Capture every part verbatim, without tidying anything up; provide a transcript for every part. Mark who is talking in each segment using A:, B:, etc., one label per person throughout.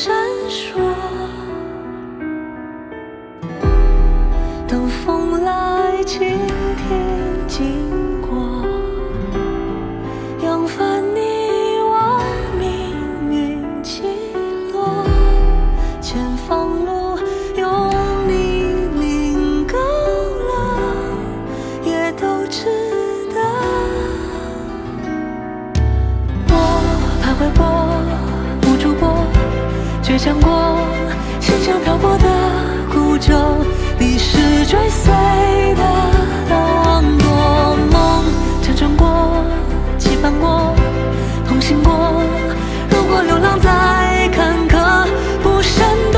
A: 闪烁。等风来倾听经过，扬帆你我命运起落，前方路有你领够了，也都值得。我徘徊过，无助过，倔强过，心像漂泊的孤舟，你是追随的浪多梦，辗转过，期盼过，同行过。如果流浪再坎坷，不闪躲。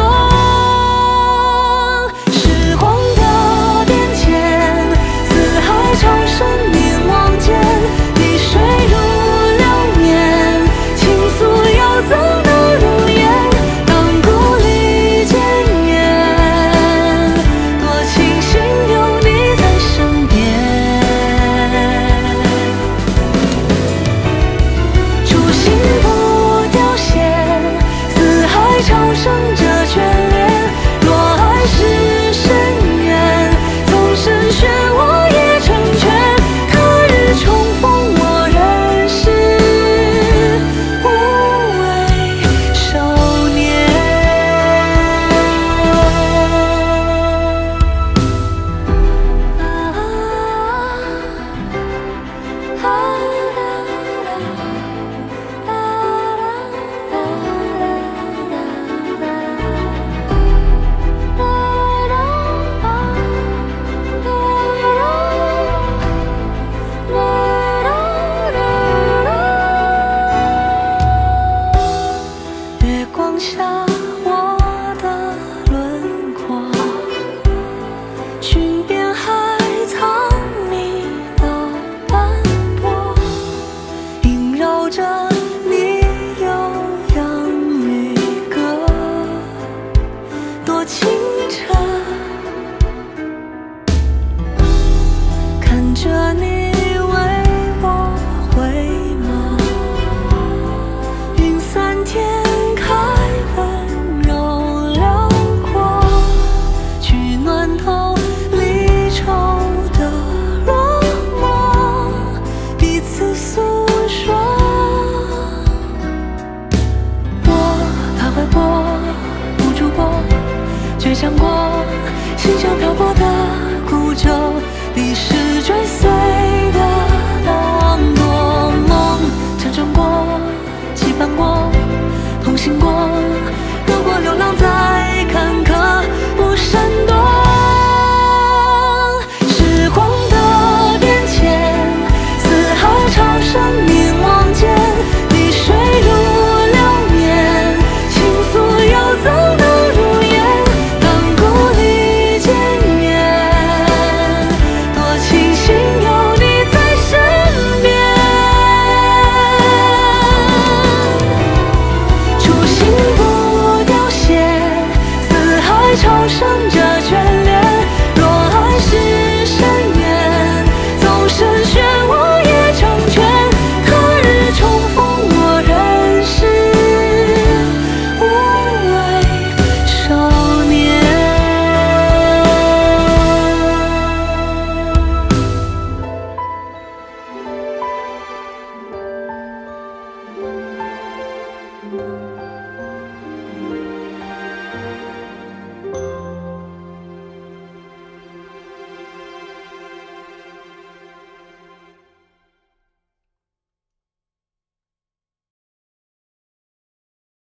A: 时光的变迁，四海潮生凝望间，滴水如流年，倾诉游走的如烟。当故里见面，多庆幸有你在身边。初心不凋谢，四海潮生这眷恋。若爱是深渊，纵身漩涡也成全。他日重逢我仍是无畏少年。啊月光下我的轮廓，寻遍海藏匿的斑驳，萦绕着你悠扬渔歌，多清澈。看着你为我回眸，云散天开温柔辽阔，取暖透离愁的落寞，彼此诉说。我徘徊过，无助过，倔强过，心像漂泊的孤舟，你是追随的浪多梦，辗转过，期盼过，同行过。